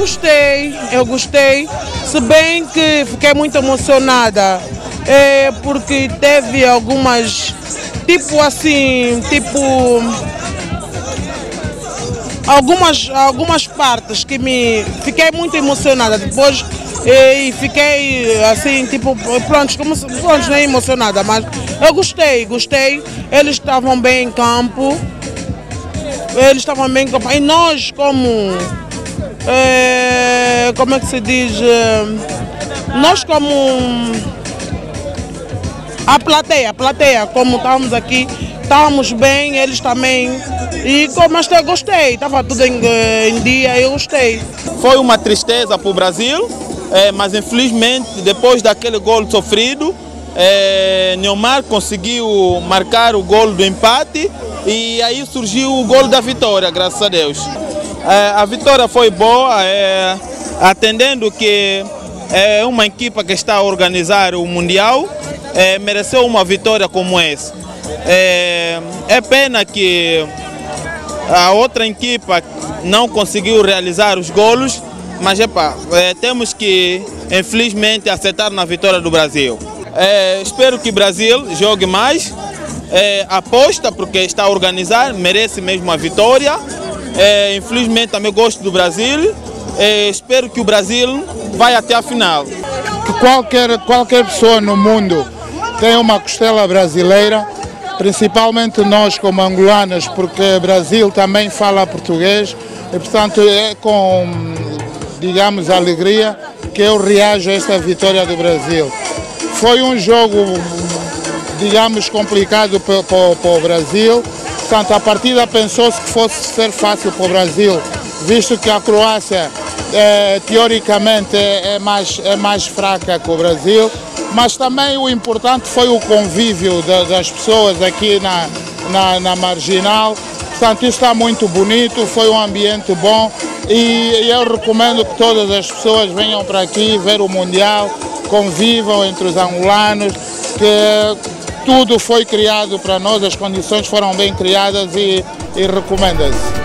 eu gostei, se bem que fiquei muito emocionada, porque teve algumas, algumas partes que fiquei muito emocionada depois e fiquei assim, pronto, nem emocionada, mas eu gostei, eles estavam bem em campo, e nós como é que se diz, nós como a plateia, como estávamos aqui, estávamos bem, eles também, mas eu gostei, estava tudo em dia, eu gostei. Foi uma tristeza para o Brasil, mas infelizmente depois daquele gol sofrido, Neymar conseguiu marcar o gol do empate e aí surgiu o gol da vitória, graças a Deus. A vitória foi boa, atendendo que é uma equipa que está a organizar o Mundial, mereceu uma vitória como essa. É pena que a outra equipa não conseguiu realizar os golos, mas temos que, infelizmente, acertar na vitória do Brasil. Espero que o Brasil jogue mais, aposta porque está a organizar, merece mesmo a vitória. Infelizmente também gosto do Brasil, espero que o Brasil vá até a final. Que qualquer pessoa no mundo tem uma costela brasileira, principalmente nós como angolanos, porque o Brasil também fala português, e portanto é com, digamos, alegria que eu reajo a esta vitória do Brasil. Foi um jogo, digamos, complicado para o Brasil, portanto a partida pensou-se que fosse ser fácil para o Brasil, visto que a Croácia teoricamente é mais fraca que o Brasil, mas também o importante foi o convívio das pessoas aqui na Marginal. Portanto, isso está muito bonito, foi um ambiente bom e eu recomendo que todas as pessoas venham para aqui ver o Mundial, convivam entre os angolanos, que tudo foi criado para nós, as condições foram bem criadas e recomenda-se.